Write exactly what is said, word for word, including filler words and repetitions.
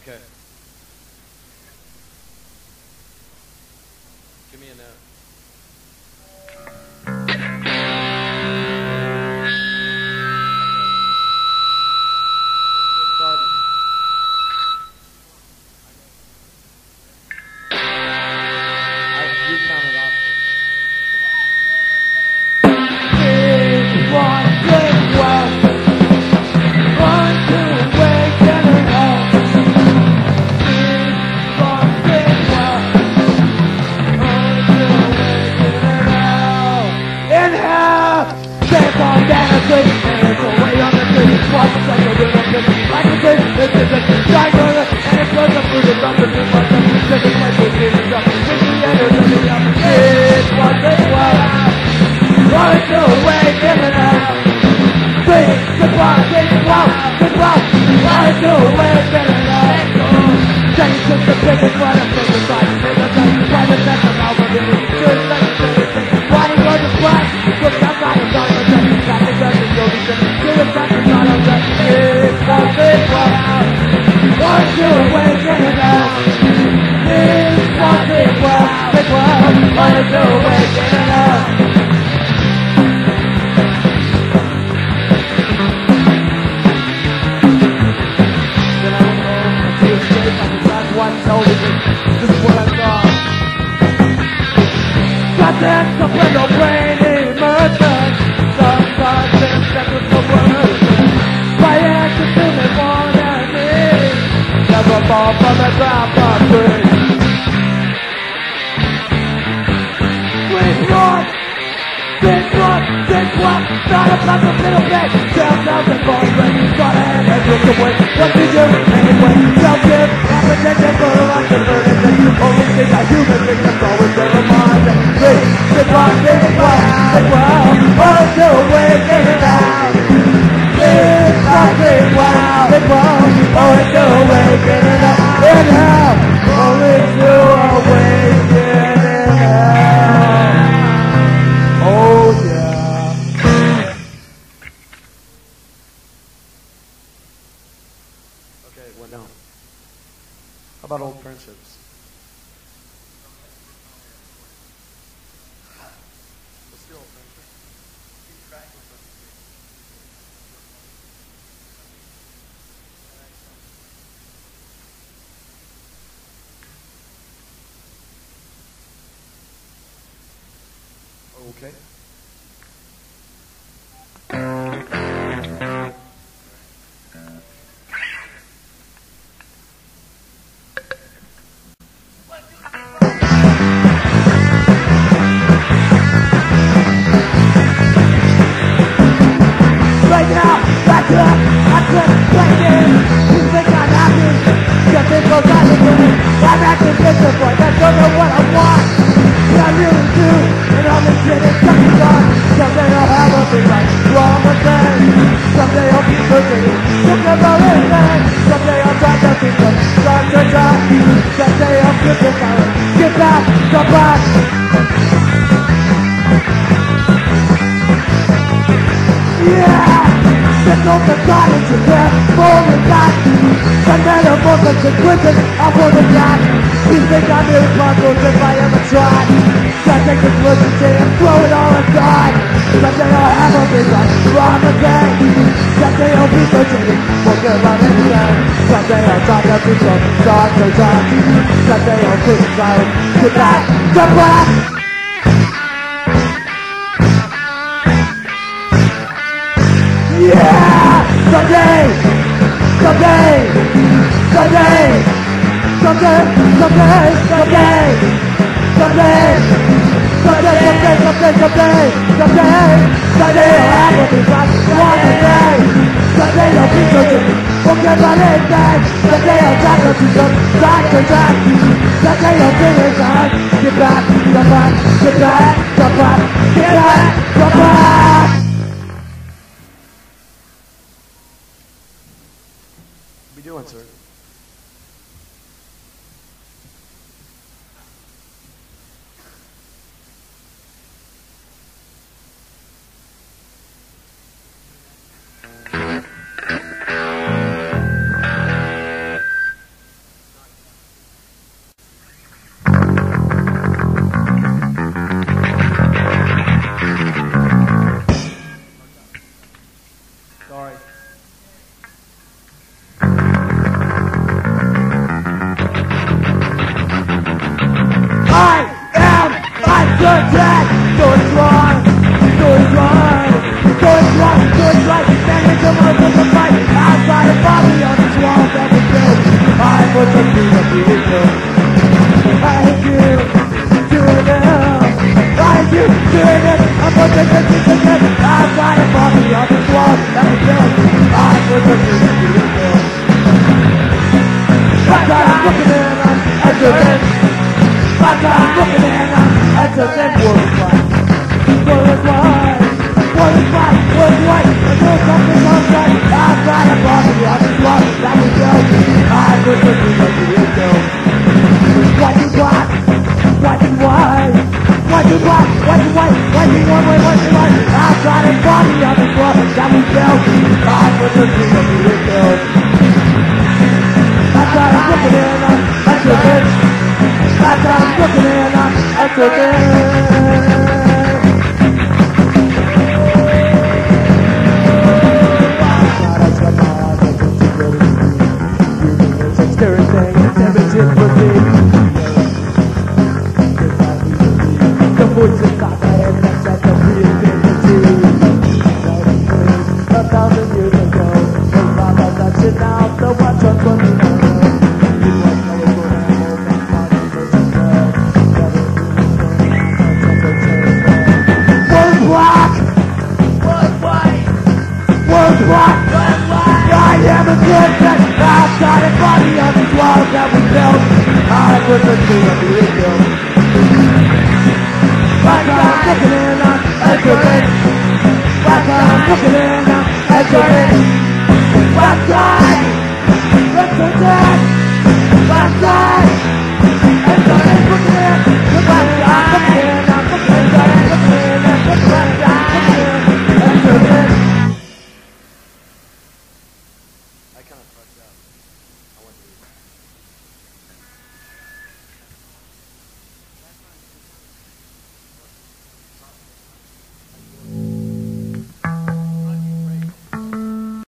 Okay. Give me a note. Okay. Right now, back up, I couldn't play this. You think I'm happy? You think I'm happy? I'm acting different, I don't know what I want. But I really do, and all this shit is sucking on. Someday I'll have a big life, wrong again. Someday I'll be perfect, look about anything. Someday I'll try to think of start to die. Someday I'll get the power, get back, come back. Yeah! There's no cottage in there, more than that. The metamorphosis is quicken, I'm more than that. You think I'm irresponsible if I ever try. Gotta take this emergency and throw it all aside. Someday I'll have a big life, wrong again. Someday I'll be searching, forget about anything. Someday I'll talk to people, start to talk. Someday I'll quit silence, get back, come back. Yeah! Someday! Someday! Someday! Someday! Someday! Someday! Someday! Someday! Someday! Someday! Someday! Someday! Someday I'll have a big life, one day! Someday I'll be searching, forget about anything. Someday I'll talk to people, start to talk. Someday I'll finish on, get back, come back, get back, come back, get back, come back! What are you doing, sir? was a fight outside of Bobby on these walls that we built. I was a dream of people. I hate you, doing it. I hate you, doing it. I'm going to take this again. Outside of Bobby on these walls that we built. I was a dream of people. That's why I'm looking in on entertainment. That's why I'm looking in on entertainment. World is wide. World is wide. World is wide. Until something comes right. Outside of Bobby on these walls that we built. I was a dream of people. White and black, white and white, white and black, white and white, white and one way, white and white. Outside and Bobby on the floor that we built. I was a dream of being built. That's why I'm looking in on entertainment. That's why I'm looking in on entertainment. I am a good man, outside of Bobby on these walls that we built. I